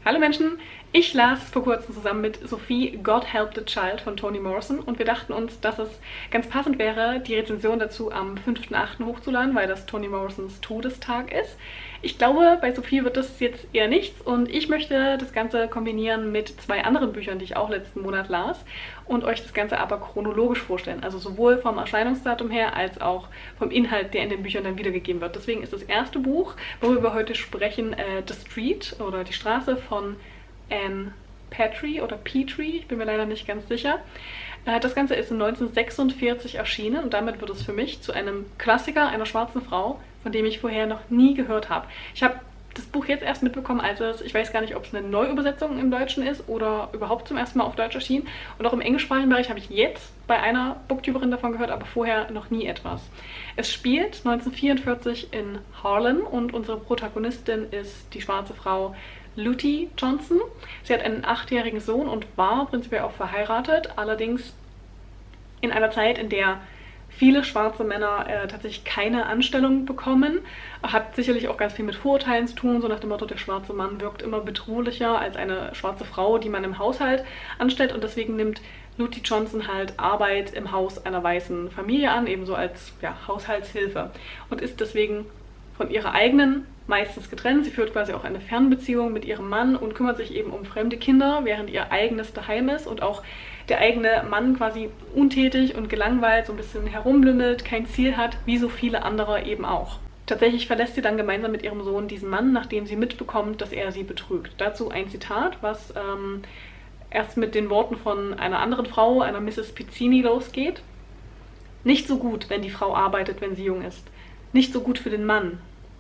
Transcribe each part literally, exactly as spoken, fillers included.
Hallo Menschen, ich las vor kurzem zusammen mit Sophie God Help the Child von Toni Morrison und wir dachten uns, dass es ganz passend wäre, die Rezension dazu am fünften achten hochzuladen, weil das Toni Morrisons Todestag ist. Ich glaube, bei Sophie wird das jetzt eher nichts und ich möchte das Ganze kombinieren mit zwei anderen Büchern, die ich auch letzten Monat las und euch das Ganze aber chronologisch vorstellen. Also sowohl vom Erscheinungsdatum her als auch vom Inhalt, der in den Büchern dann wiedergegeben wird. Deswegen ist das erste Buch, worüber wir heute sprechen, äh, The Street oder Die Straße von Anne Petrie oder Petrie, ich bin mir leider nicht ganz sicher. Äh, das Ganze ist in neunzehnhundertsechsundvierzig erschienen und damit wird es für mich zu einem Klassiker einer schwarzen Frau, von dem ich vorher noch nie gehört habe. Ich habe das Buch jetzt erst mitbekommen, als es, ich weiß gar nicht, ob es eine Neuübersetzung im Deutschen ist oder überhaupt zum ersten Mal auf Deutsch erschien. Und auch im englischsprachigen Bereich habe ich jetzt bei einer Booktuberin davon gehört, aber vorher noch nie etwas. Es spielt neunzehnhundertvierundvierzig in Harlem und unsere Protagonistin ist die schwarze Frau Luttie Johnson. Sie hat einen achtjährigen Sohn und war prinzipiell auch verheiratet, allerdings in einer Zeit, in der viele schwarze Männer äh, tatsächlich keine Anstellung bekommen. Hat sicherlich auch ganz viel mit Vorurteilen zu tun, so nach dem Motto, der schwarze Mann wirkt immer bedrohlicher als eine schwarze Frau, die man im Haushalt anstellt. Und deswegen nimmt Luttie Johnson halt Arbeit im Haus einer weißen Familie an, ebenso als ja, Haushaltshilfe. Und ist deswegen von ihrer eigenen meistens getrennt. Sie führt quasi auch eine Fernbeziehung mit ihrem Mann und kümmert sich eben um fremde Kinder, während ihr eigenes daheim ist und auch der eigene Mann quasi untätig und gelangweilt so ein bisschen herumlümmelt, kein Ziel hat, wie so viele andere eben auch. Tatsächlich verlässt sie dann gemeinsam mit ihrem Sohn diesen Mann, nachdem sie mitbekommt, dass er sie betrügt. Dazu ein Zitat, was ähm, erst mit den Worten von einer anderen Frau, einer Misses Pizzini, losgeht. Nicht so gut, wenn die Frau arbeitet, wenn sie jung ist. Nicht so gut für den Mann.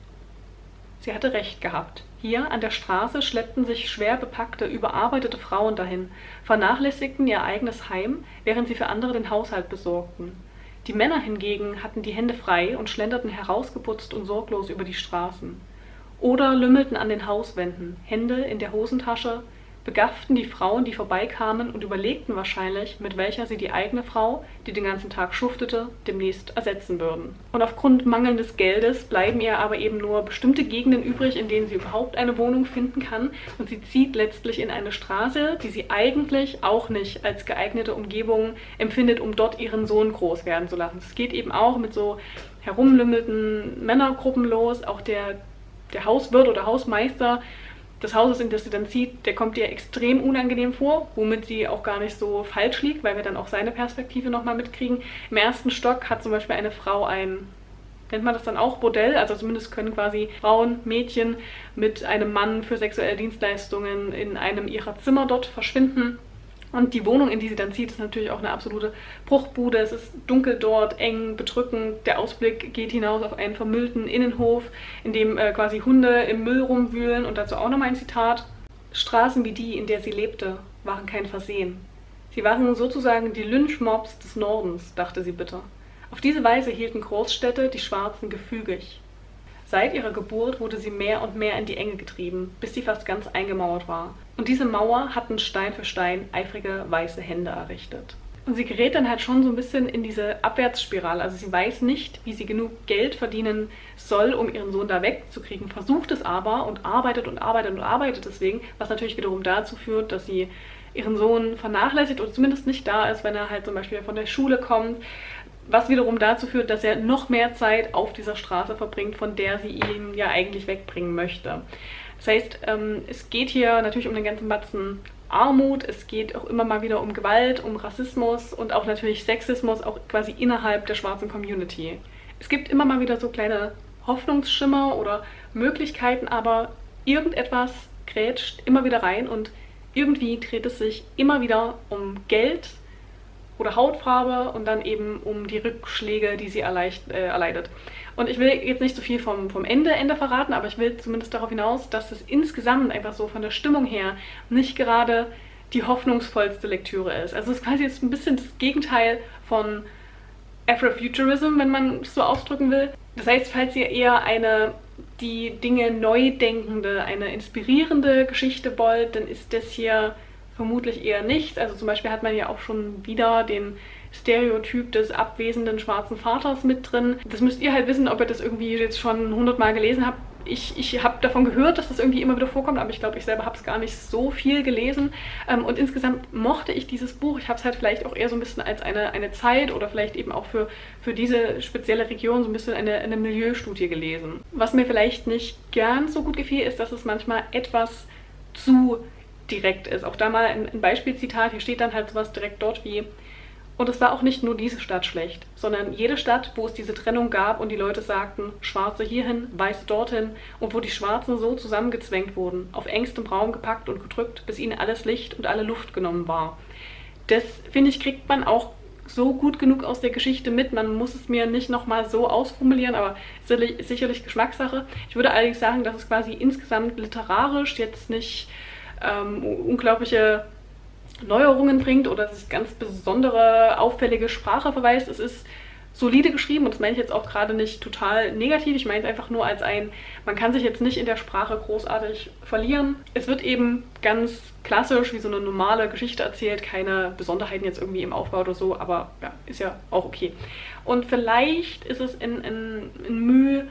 Sie hatte recht gehabt. Hier an der Straße schleppten sich schwer bepackte, überarbeitete Frauen dahin, vernachlässigten ihr eigenes Heim, während sie für andere den Haushalt besorgten. Die Männer hingegen hatten die Hände frei und schlenderten herausgeputzt und sorglos über die Straßen. Oder lümmelten an den Hauswänden, Hände in der Hosentasche, begafften die Frauen, die vorbeikamen und überlegten wahrscheinlich, mit welcher sie die eigene Frau, die den ganzen Tag schuftete, demnächst ersetzen würden. Und aufgrund mangelndes Geldes bleiben ihr aber eben nur bestimmte Gegenden übrig, in denen sie überhaupt eine Wohnung finden kann und sie zieht letztlich in eine Straße, die sie eigentlich auch nicht als geeignete Umgebung empfindet, um dort ihren Sohn groß werden zu lassen. Es geht eben auch mit so herumlümmelten Männergruppen los, auch der, der Hauswirt oder Hausmeister des Hauses, in das sie dann zieht, der kommt ihr extrem unangenehm vor, womit sie auch gar nicht so falsch liegt, weil wir dann auch seine Perspektive nochmal mitkriegen. Im ersten Stock hat zum Beispiel eine Frau ein, nennt man das dann auch Bordell, also zumindest können quasi Frauen, Mädchen mit einem Mann für sexuelle Dienstleistungen in einem ihrer Zimmer dort verschwinden. Und die Wohnung, in die sie dann zieht, ist natürlich auch eine absolute Bruchbude. Es ist dunkel dort, eng, bedrückend. Der Ausblick geht hinaus auf einen vermüllten Innenhof, in dem äh, quasi Hunde im Müll rumwühlen. Und dazu auch nochmal ein Zitat. Straßen wie die, in der sie lebte, waren kein Versehen. Sie waren sozusagen die Lynchmobs des Nordens, dachte sie bitter. Auf diese Weise hielten Großstädte die Schwarzen gefügig. Seit ihrer Geburt wurde sie mehr und mehr in die Enge getrieben, bis sie fast ganz eingemauert war. Und diese Mauer hatten Stein für Stein eifrige weiße Hände errichtet. Und sie gerät dann halt schon so ein bisschen in diese Abwärtsspirale. Also sie weiß nicht, wie sie genug Geld verdienen soll, um ihren Sohn da wegzukriegen, versucht es aber und arbeitet und arbeitet und arbeitet deswegen, was natürlich wiederum dazu führt, dass sie ihren Sohn vernachlässigt oder zumindest nicht da ist, wenn er halt zum Beispiel von der Schule kommt. Was wiederum dazu führt, dass er noch mehr Zeit auf dieser Straße verbringt, von der sie ihn ja eigentlich wegbringen möchte. Das heißt, ähm, es geht hier natürlich um den ganzen Batzen Armut, es geht auch immer mal wieder um Gewalt, um Rassismus und auch natürlich Sexismus, auch quasi innerhalb der schwarzen Community. Es gibt immer mal wieder so kleine Hoffnungsschimmer oder Möglichkeiten, aber irgendetwas grätscht immer wieder rein und irgendwie dreht es sich immer wieder um Geld oder Hautfarbe und dann eben um die Rückschläge, die sie erleicht, äh, erleidet. Und ich will jetzt nicht so viel vom, vom Ende, Ende verraten, aber ich will zumindest darauf hinaus, dass es insgesamt einfach so von der Stimmung her nicht gerade die hoffnungsvollste Lektüre ist. Also es ist quasi jetzt ein bisschen das Gegenteil von Afrofuturism, wenn man es so ausdrücken will. Das heißt, falls ihr eher eine die Dinge neu denkende, eine inspirierende Geschichte wollt, dann ist das hier vermutlich eher nicht. Also zum Beispiel hat man ja auch schon wieder den Stereotyp des abwesenden schwarzen Vaters mit drin. Das müsst ihr halt wissen, ob ihr das irgendwie jetzt schon hundertmal gelesen habt ich, ich habe davon gehört, dass das irgendwie immer wieder vorkommt, aber ich glaube, ich selber habe es gar nicht so viel gelesen. Ähm, und insgesamt mochte ich dieses Buch. Ich habe es halt vielleicht auch eher so ein bisschen als eine, eine Zeit oder vielleicht eben auch für, für diese spezielle Region so ein bisschen eine, eine Milieustudie gelesen. Was mir vielleicht nicht ganz so gut gefiel, ist, dass es manchmal etwas zu direkt ist. Auch da mal ein, ein Beispielzitat. Hier steht dann halt sowas direkt dort wie: Und es war auch nicht nur diese Stadt schlecht, sondern jede Stadt, wo es diese Trennung gab und die Leute sagten, Schwarze hierhin, Weiße dorthin, und wo die Schwarzen so zusammengezwängt wurden, auf engstem Raum gepackt und gedrückt, bis ihnen alles Licht und alle Luft genommen war. Das, finde ich, kriegt man auch so gut genug aus der Geschichte mit. Man muss es mir nicht nochmal so ausformulieren, aber sicherlich, sicherlich Geschmackssache. Ich würde allerdings sagen, dass es quasi insgesamt literarisch jetzt nicht ähm, unglaubliche Neuerungen bringt oder sich ganz besondere, auffällige Sprache verweist. Es ist solide geschrieben und das meine ich jetzt auch gerade nicht total negativ. Ich meine es einfach nur als ein, man kann sich jetzt nicht in der Sprache großartig verlieren. Es wird eben ganz klassisch wie so eine normale Geschichte erzählt, keine Besonderheiten jetzt irgendwie im Aufbau oder so, aber ja, ist ja auch okay. Und vielleicht ist es in, in, in Mühe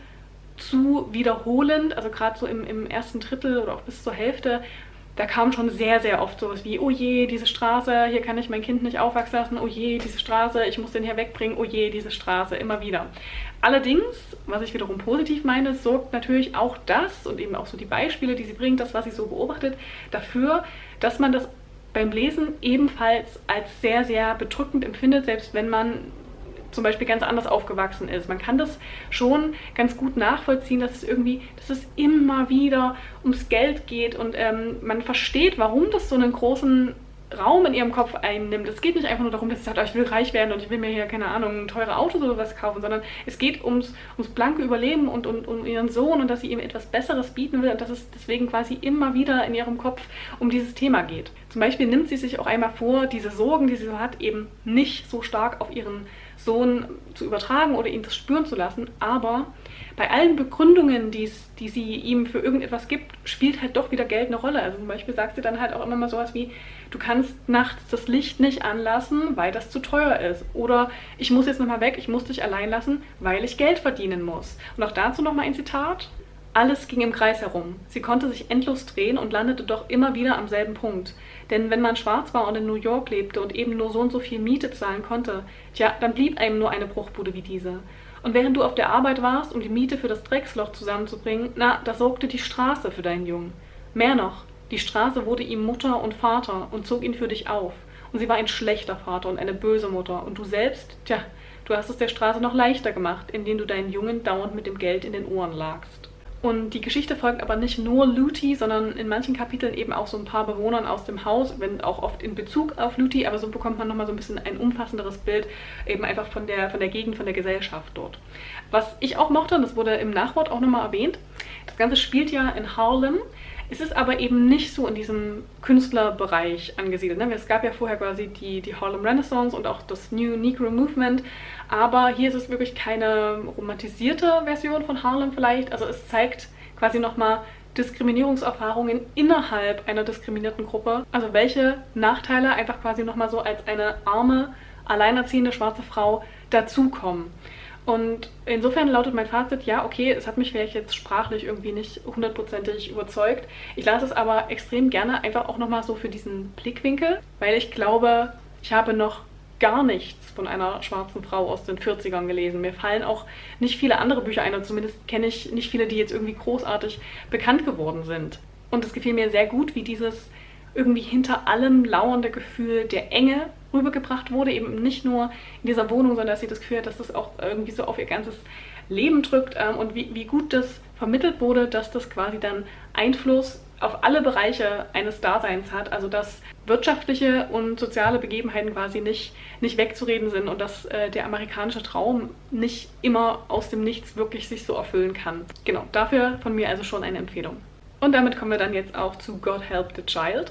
zu wiederholend, also gerade so im, im ersten Drittel oder auch bis zur Hälfte, da kam schon sehr, sehr oft sowas wie, oh je, diese Straße, hier kann ich mein Kind nicht aufwachsen lassen, oh je, diese Straße, ich muss den hier wegbringen, oh je, diese Straße, immer wieder. Allerdings, was ich wiederum positiv meine, sorgt natürlich auch das und eben auch so die Beispiele, die sie bringt, das, was sie so beobachtet, dafür, dass man das beim Lesen ebenfalls als sehr, sehr bedrückend empfindet, selbst wenn man zum Beispiel ganz anders aufgewachsen ist. Man kann das schon ganz gut nachvollziehen, dass es irgendwie, dass es immer wieder ums Geld geht und ähm, man versteht, warum das so einen großen Raum in ihrem Kopf einnimmt. Es geht nicht einfach nur darum, dass sie sagt, oh, ich will reich werden und ich will mir hier, keine Ahnung, teure Autos oder was kaufen, sondern es geht ums, ums blanke Überleben und, und um ihren Sohn und dass sie ihm etwas Besseres bieten will und dass es deswegen quasi immer wieder in ihrem Kopf um dieses Thema geht. Zum Beispiel nimmt sie sich auch einmal vor, diese Sorgen, die sie so hat, eben nicht so stark auf ihren Sohn zu übertragen oder ihn das spüren zu lassen, aber bei allen Begründungen, die sie ihm für irgendetwas gibt, spielt halt doch wieder Geld eine Rolle. Also zum Beispiel sagt sie dann halt auch immer mal sowas wie, du kannst nachts das Licht nicht anlassen, weil das zu teuer ist. Oder ich muss jetzt nochmal weg, ich muss dich allein lassen, weil ich Geld verdienen muss. Und auch dazu nochmal ein Zitat. Alles ging im Kreis herum. Sie konnte sich endlos drehen und landete doch immer wieder am selben Punkt. Denn wenn man schwarz war und in New York lebte und eben nur so und so viel Miete zahlen konnte, tja, dann blieb einem nur eine Bruchbude wie diese. Und während du auf der Arbeit warst, um die Miete für das Drecksloch zusammenzubringen, na, da sorgte die Straße für deinen Jungen. Mehr noch, die Straße wurde ihm Mutter und Vater und zog ihn für dich auf. Und sie war ein schlechter Vater und eine böse Mutter. Und du selbst, tja, du hast es der Straße noch leichter gemacht, indem du deinen Jungen dauernd mit dem Geld in den Ohren lagst. Und die Geschichte folgt aber nicht nur Looty, sondern in manchen Kapiteln eben auch so ein paar Bewohnern aus dem Haus, wenn auch oft in Bezug auf Looty, aber so bekommt man nochmal so ein bisschen ein umfassenderes Bild, eben einfach von der, von der Gegend, von der Gesellschaft dort. Was ich auch mochte, und das wurde im Nachwort auch nochmal erwähnt, das Ganze spielt ja in Harlem. Es ist aber eben nicht so in diesem Künstlerbereich angesiedelt. Ne? Es gab ja vorher quasi die, die Harlem Renaissance und auch das New Negro Movement, aber hier ist es wirklich keine romantisierte Version von Harlem vielleicht. Also es zeigt quasi nochmal Diskriminierungserfahrungen innerhalb einer diskriminierten Gruppe. Also welche Nachteile einfach quasi nochmal so als eine arme, alleinerziehende schwarze Frau dazukommen. Und insofern lautet mein Fazit, ja, okay, es hat mich vielleicht jetzt sprachlich irgendwie nicht hundertprozentig überzeugt. Ich lasse es aber extrem gerne einfach auch nochmal so für diesen Blickwinkel, weil ich glaube, ich habe noch gar nichts von einer schwarzen Frau aus den vierzigern gelesen. Mir fallen auch nicht viele andere Bücher ein, oder zumindest kenne ich nicht viele, die jetzt irgendwie großartig bekannt geworden sind. Und es gefiel mir sehr gut, wie dieses irgendwie hinter allem lauernde Gefühl der Enge rübergebracht wurde, eben nicht nur in dieser Wohnung, sondern dass sie das Gefühl hat, dass das auch irgendwie so auf ihr ganzes Leben drückt ähm, und wie, wie gut das vermittelt wurde, dass das quasi dann Einfluss auf alle Bereiche eines Daseins hat, also dass wirtschaftliche und soziale Begebenheiten quasi nicht, nicht wegzureden sind und dass äh, der amerikanische Traum nicht immer aus dem Nichts wirklich sich so erfüllen kann. Genau, dafür von mir also schon eine Empfehlung. Und damit kommen wir dann jetzt auch zu God Help the Child.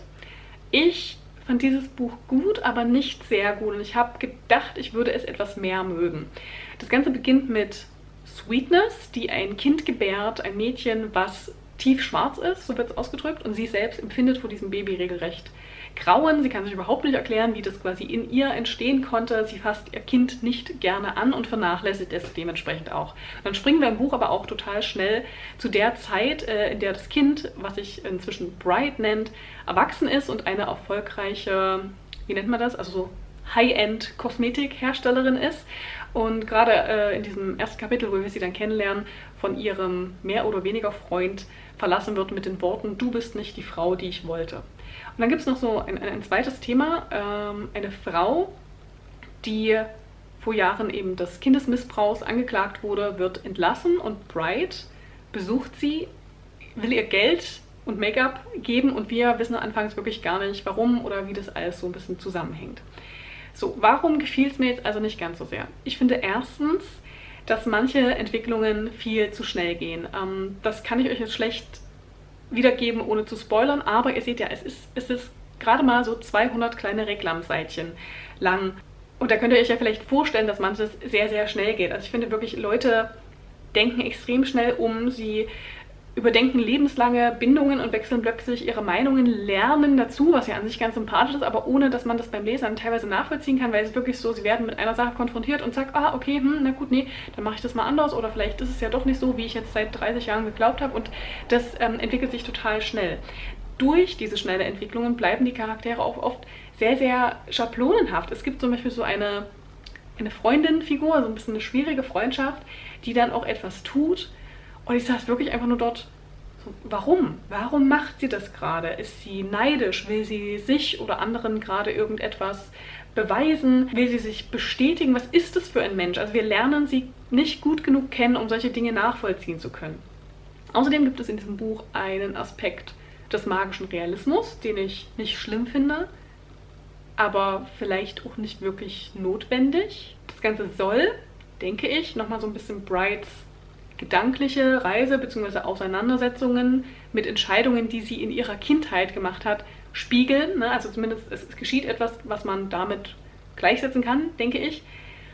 Ich fand dieses Buch gut, aber nicht sehr gut. Und ich habe gedacht, ich würde es etwas mehr mögen. Das Ganze beginnt mit Sweetness, die ein Kind gebärt, ein Mädchen, was tiefschwarz ist, so wird es ausgedrückt, und sie selbst empfindet vor diesem Baby regelrecht Grauen. Sie kann sich überhaupt nicht erklären, wie das quasi in ihr entstehen konnte. Sie fasst ihr Kind nicht gerne an und vernachlässigt es dementsprechend auch. Und dann springen wir im Buch aber auch total schnell zu der Zeit, in der das Kind, was sich inzwischen Bright nennt, erwachsen ist und eine erfolgreiche, wie nennt man das, also so High-End-Kosmetikherstellerin ist. Und gerade äh, in diesem ersten Kapitel, wo wir sie dann kennenlernen, von ihrem mehr oder weniger Freund verlassen wird mit den Worten: Du bist nicht die Frau, die ich wollte. Und dann gibt es noch so ein, ein zweites Thema, ähm, eine Frau, die vor Jahren eben des Kindesmissbrauchs angeklagt wurde, wird entlassen, und Bright besucht sie, will ihr Geld und Make-up geben, und wir wissen anfangs wirklich gar nicht, warum oder wie das alles so ein bisschen zusammenhängt. So, warum gefiel es mir jetzt also nicht ganz so sehr? Ich finde erstens, dass manche Entwicklungen viel zu schnell gehen. Ähm, das kann ich euch jetzt schlecht wiedergeben, ohne zu spoilern, aber ihr seht ja, es ist, es ist gerade mal so zweihundert kleine Reklamseitchen lang. Und da könnt ihr euch ja vielleicht vorstellen, dass manches sehr, sehr schnell geht. Also ich finde wirklich, Leute denken extrem schnell um, sie überdenken lebenslange Bindungen und wechseln plötzlich ihre Meinungen, lernen dazu, was ja an sich ganz sympathisch ist, aber ohne, dass man das beim Lesen teilweise nachvollziehen kann, weil es wirklich so, sie werden mit einer Sache konfrontiert und sagt, ah, okay, hm, na gut, nee, dann mache ich das mal anders, oder vielleicht ist es ja doch nicht so, wie ich jetzt seit dreißig Jahren geglaubt habe, und das ähm, entwickelt sich total schnell. Durch diese schnelle Entwicklungen bleiben die Charaktere auch oft sehr, sehr schablonenhaft. Es gibt zum Beispiel so eine, eine Freundin-Figur, so ein bisschen eine schwierige Freundschaft, die dann auch etwas tut. Und ich saß wirklich einfach nur dort, so, warum? Warum macht sie das gerade? Ist sie neidisch? Will sie sich oder anderen gerade irgendetwas beweisen? Will sie sich bestätigen? Was ist das für ein Mensch? Also wir lernen sie nicht gut genug kennen, um solche Dinge nachvollziehen zu können. Außerdem gibt es in diesem Buch einen Aspekt des magischen Realismus, den ich nicht schlimm finde, aber vielleicht auch nicht wirklich notwendig. Das Ganze soll, denke ich, nochmal so ein bisschen Brights gedankliche Reise bzw. Auseinandersetzungen mit Entscheidungen, die sie in ihrer Kindheit gemacht hat, spiegeln. Ne? Also zumindest es, es geschieht etwas, was man damit gleichsetzen kann, denke ich.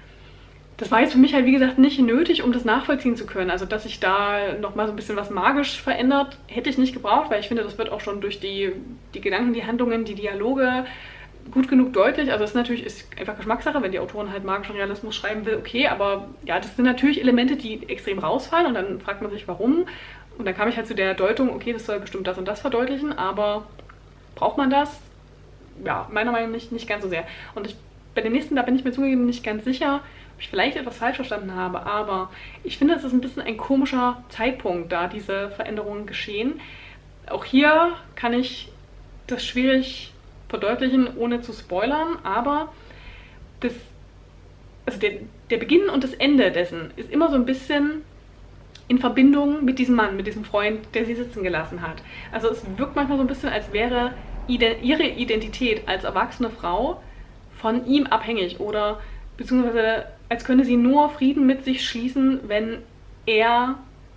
Das war jetzt für mich halt, wie gesagt, nicht nötig, um das nachvollziehen zu können. Also, dass sich da nochmal so ein bisschen was magisch verändert, hätte ich nicht gebraucht, weil ich finde, das wird auch schon durch die, die Gedanken, die Handlungen, die Dialoge gut genug deutlich. Also, das ist natürlich ist einfach Geschmackssache, wenn die Autorin halt magischen Realismus schreiben will, okay, aber ja, das sind natürlich Elemente, die extrem rausfallen, und dann fragt man sich, warum. Und dann kam ich halt zu der Deutung, okay, das soll bestimmt das und das verdeutlichen, aber braucht man das? Ja, meiner Meinung nach nicht, nicht ganz so sehr. Und ich, bei dem nächsten, da bin ich mir zugegeben nicht ganz sicher, ob ich vielleicht etwas falsch verstanden habe, aber ich finde, es ist ein bisschen ein komischer Zeitpunkt, da diese Veränderungen geschehen. Auch hier kann ich das schwierig verdeutlichen, ohne zu spoilern, aber das, also der, der Beginn und das Ende dessen ist immer so ein bisschen in Verbindung mit diesem Mann, mit diesem Freund, der sie sitzen gelassen hat. Also es wirkt manchmal so ein bisschen, als wäre ihre Identität als erwachsene Frau von ihm abhängig, oder beziehungsweise als könne sie nur Frieden mit sich schließen, wenn er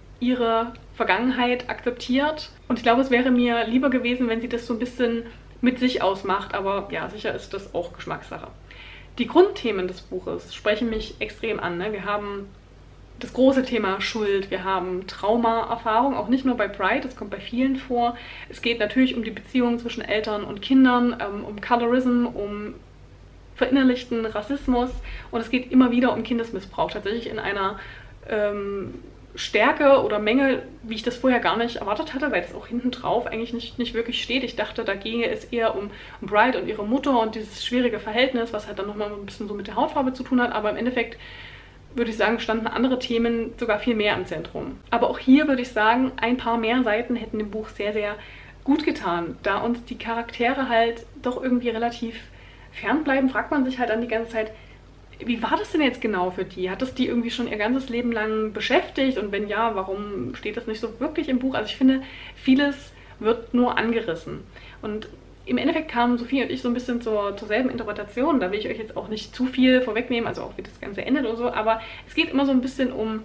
ihre Vergangenheit akzeptiert. Und ich glaube, es wäre mir lieber gewesen, wenn sie das so ein bisschen mit sich ausmacht, aber ja, sicher ist das auch Geschmackssache. Die Grundthemen des Buches sprechen mich extrem an. Ne? Wir haben das große Thema Schuld, wir haben Traumaerfahrung, auch nicht nur bei Bright, das kommt bei vielen vor. Es geht natürlich um die Beziehung zwischen Eltern und Kindern, ähm, um Colorism, um verinnerlichten Rassismus, und es geht immer wieder um Kindesmissbrauch, tatsächlich in einer ähm, Stärke oder Menge, wie ich das vorher gar nicht erwartet hatte, weil das auch hinten drauf eigentlich nicht, nicht wirklich steht. Ich dachte, da ginge es eher um, um Bright und ihre Mutter und dieses schwierige Verhältnis, was halt dann nochmal ein bisschen so mit der Hautfarbe zu tun hat, aber im Endeffekt würde ich sagen, standen andere Themen sogar viel mehr im Zentrum. Aber auch hier würde ich sagen, ein paar mehr Seiten hätten dem Buch sehr, sehr gut getan, da uns die Charaktere halt doch irgendwie relativ fernbleiben, fragt man sich halt dann die ganze Zeit, wie war das denn jetzt genau für die? Hat das die irgendwie schon ihr ganzes Leben lang beschäftigt? Und wenn ja, warum steht das nicht so wirklich im Buch? Also ich finde, vieles wird nur angerissen. Und im Endeffekt kamen Sophie und ich so ein bisschen zur, zur selben Interpretation. Da will ich euch jetzt auch nicht zu viel vorwegnehmen, also auch wie das Ganze endet oder so. Aber es geht immer so ein bisschen um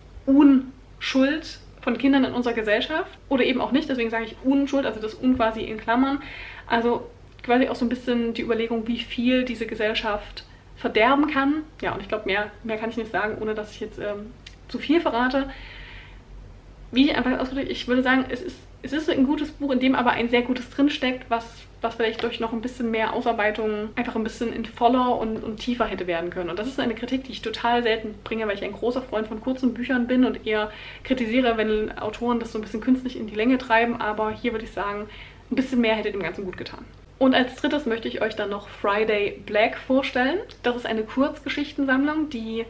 Unschuld von Kindern in unserer Gesellschaft. Oder eben auch nicht, deswegen sage ich Unschuld, also das Un quasi in Klammern. Also quasi auch so ein bisschen die Überlegung, wie viel diese Gesellschaft verderben kann. Ja, und ich glaube, mehr, mehr kann ich nicht sagen, ohne dass ich jetzt ähm, zu viel verrate. wie ich einfach ausgedrückt, ich würde sagen, es ist, es ist ein gutes Buch, in dem aber ein sehr gutes drinsteckt, was, was vielleicht durch noch ein bisschen mehr Ausarbeitung einfach ein bisschen in voller und, und tiefer hätte werden können. Und das ist eine Kritik, die ich total selten bringe, weil ich ein großer Freund von kurzen Büchern bin und eher kritisiere, wenn Autoren das so ein bisschen künstlich in die Länge treiben. Aber hier würde ich sagen, ein bisschen mehr hätte dem Ganzen gut getan. Und als drittes möchte ich euch dann noch Friday Black vorstellen. Das ist eine Kurzgeschichtensammlung, die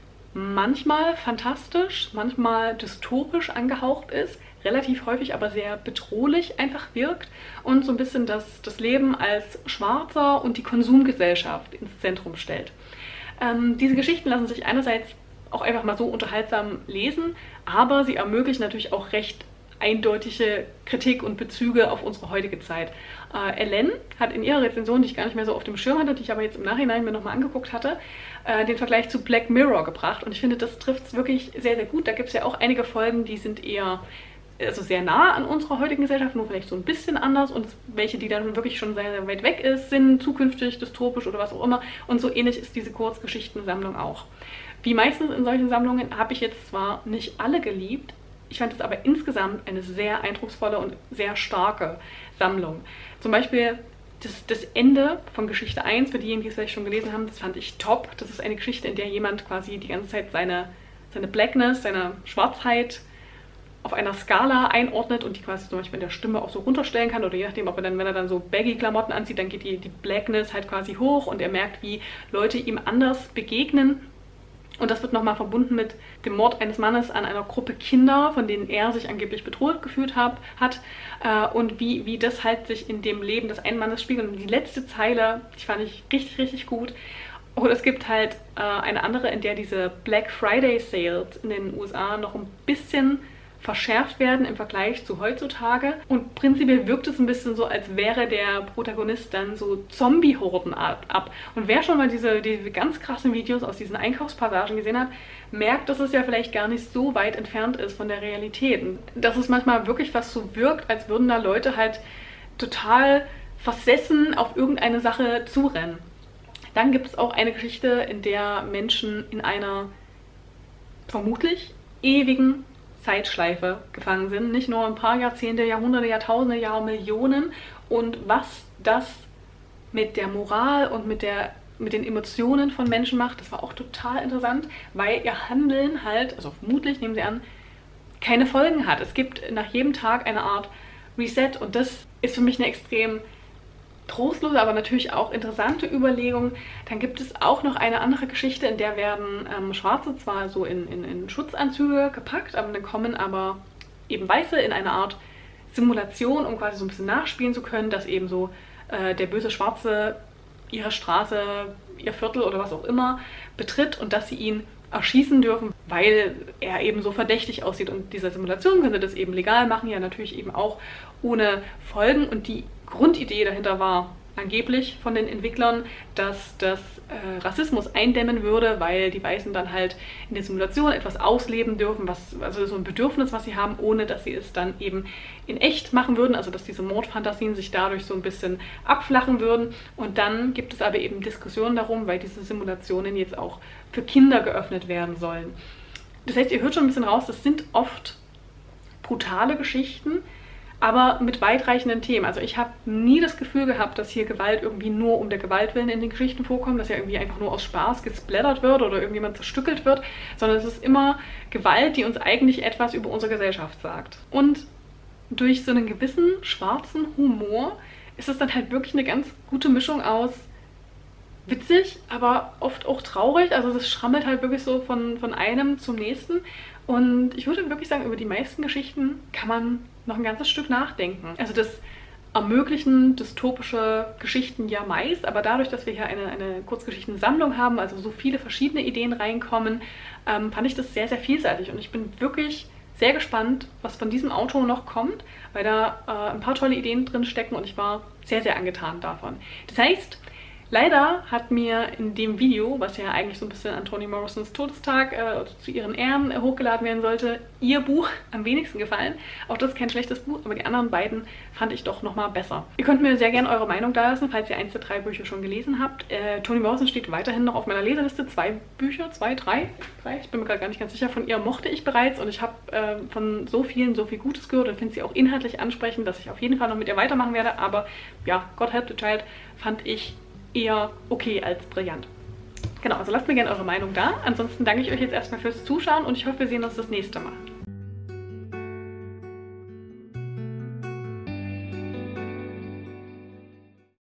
manchmal fantastisch, manchmal dystopisch angehaucht ist, relativ häufig aber sehr bedrohlich einfach wirkt und so ein bisschen das, das Leben als Schwarzer und die Konsumgesellschaft ins Zentrum stellt. Ähm, diese Geschichten lassen sich einerseits auch einfach mal so unterhaltsam lesen, aber sie ermöglichen natürlich auch recht eindeutige Kritik und Bezüge auf unsere heutige Zeit. Äh, Ellen hat in ihrer Rezension, die ich gar nicht mehr so auf dem Schirm hatte, die ich aber jetzt im Nachhinein mir nochmal angeguckt hatte, äh, den Vergleich zu Black Mirror gebracht. Und ich finde, das trifft es wirklich sehr, sehr gut. Da gibt es ja auch einige Folgen, die sind eher also sehr nah an unserer heutigen Gesellschaft, nur vielleicht so ein bisschen anders. Und welche, die dann wirklich schon sehr, sehr weit weg ist, sind zukünftig, dystopisch oder was auch immer. Und so ähnlich ist diese Kurzgeschichtensammlung auch. Wie meistens in solchen Sammlungen habe ich jetzt zwar nicht alle geliebt, ich fand es aber insgesamt eine sehr eindrucksvolle und sehr starke Sammlung. Zum Beispiel das, das Ende von Geschichte eins, für diejenigen, die es vielleicht schon gelesen haben, das fand ich top. Das ist eine Geschichte, in der jemand quasi die ganze Zeit seine, seine Blackness, seine Schwarzheit auf einer Skala einordnet und die quasi zum Beispiel in der Stimme auch so runterstellen kann. Oder je nachdem, ob er dann, wenn er dann so Baggy-Klamotten anzieht, dann geht die, die Blackness halt quasi hoch und er merkt, wie Leute ihm anders begegnen. Und das wird nochmal verbunden mit dem Mord eines Mannes an einer Gruppe Kinder, von denen er sich angeblich bedroht gefühlt hab, hat. Äh, und wie, wie das halt sich in dem Leben des einen Mannes spiegelt. Und die letzte Zeile, die fand ich richtig, richtig gut. Und es gibt halt äh, eine andere, in der diese Black Friday Sales in den U S A noch ein bisschen verschärft werden im Vergleich zu heutzutage. Und prinzipiell wirkt es ein bisschen so, als wäre der Protagonist dann so Zombie-Horden ab. Und wer schon mal diese, diese ganz krassen Videos aus diesen Einkaufspassagen gesehen hat, merkt, dass es ja vielleicht gar nicht so weit entfernt ist von der Realität. Und dass es manchmal wirklich fast so wirkt, als würden da Leute halt total versessen auf irgendeine Sache zurennen. Dann gibt es auch eine Geschichte, in der Menschen in einer vermutlich ewigen Zeitschleife gefangen sind. Nicht nur ein paar Jahrzehnte, Jahrhunderte, Jahrtausende, Jahre, Millionen. Und was das mit der Moral und mit, der, mit den Emotionen von Menschen macht, das war auch total interessant, weil ihr Handeln halt, also vermutlich, nehmen sie an, keine Folgen hat. Es gibt nach jedem Tag eine Art Reset und das ist für mich eine extrem trostlose, aber natürlich auch interessante Überlegung. Dann gibt es auch noch eine andere Geschichte, in der werden ähm, Schwarze zwar so in, in, in Schutzanzüge gepackt, aber dann kommen aber eben Weiße in eine Art Simulation, um quasi so ein bisschen nachspielen zu können, dass eben so äh, der böse Schwarze ihre Straße, ihr Viertel oder was auch immer betritt und dass sie ihn erschießen dürfen, weil er eben so verdächtig aussieht. Und dieser Simulation könnte das eben legal machen, ja natürlich eben auch ohne Folgen. Und die Grundidee dahinter war angeblich von den Entwicklern, dass das äh, Rassismus eindämmen würde, weil die Weißen dann halt in der Simulation etwas ausleben dürfen, was, also so ein Bedürfnis, was sie haben, ohne dass sie es dann eben in echt machen würden, also dass diese Mordfantasien sich dadurch so ein bisschen abflachen würden. Und dann gibt es aber eben Diskussionen darum, weil diese Simulationen jetzt auch für Kinder geöffnet werden sollen. Das heißt, ihr hört schon ein bisschen raus, das sind oft brutale Geschichten, aber mit weitreichenden Themen. Also ich habe nie das Gefühl gehabt, dass hier Gewalt irgendwie nur um der Gewalt willen in den Geschichten vorkommt, dass ja irgendwie einfach nur aus Spaß gesplattert wird oder irgendjemand zerstückelt wird, sondern es ist immer Gewalt, die uns eigentlich etwas über unsere Gesellschaft sagt. Und durch so einen gewissen schwarzen Humor ist es dann halt wirklich eine ganz gute Mischung aus witzig, aber oft auch traurig. Also das schrammelt halt wirklich so von, von einem zum nächsten. Und ich würde wirklich sagen, über die meisten Geschichten kann man noch ein ganzes Stück nachdenken. Also das ermöglichen dystopische Geschichten ja meist, aber dadurch, dass wir hier eine, eine Kurzgeschichtensammlung haben, also so viele verschiedene Ideen reinkommen, ähm, fand ich das sehr, sehr vielseitig. Und ich bin wirklich sehr gespannt, was von diesem Autor noch kommt, weil da äh, ein paar tolle Ideen drin stecken und ich war sehr, sehr angetan davon. Das heißt, Leider hat mir in dem Video, was ja eigentlich so ein bisschen an Toni Morrisons Todestag äh, zu ihren Ehren äh, hochgeladen werden sollte, ihr Buch am wenigsten gefallen. Auch das ist kein schlechtes Buch, aber die anderen beiden fand ich doch nochmal besser. Ihr könnt mir sehr gerne eure Meinung da lassen, falls ihr eins der drei Bücher schon gelesen habt. Äh, Toni Morrison steht weiterhin noch auf meiner Leseliste. Zwei Bücher, zwei, drei, drei, ich bin mir gerade gar nicht ganz sicher. Von ihr mochte ich bereits und ich habe äh, von so vielen so viel Gutes gehört und finde sie auch inhaltlich ansprechend, dass ich auf jeden Fall noch mit ihr weitermachen werde. Aber ja, God Help the Child fand ich eher okay als brillant. Genau, also lasst mir gerne eure Meinung da. Ansonsten danke ich euch jetzt erstmal fürs Zuschauen und ich hoffe, wir sehen uns das nächste Mal.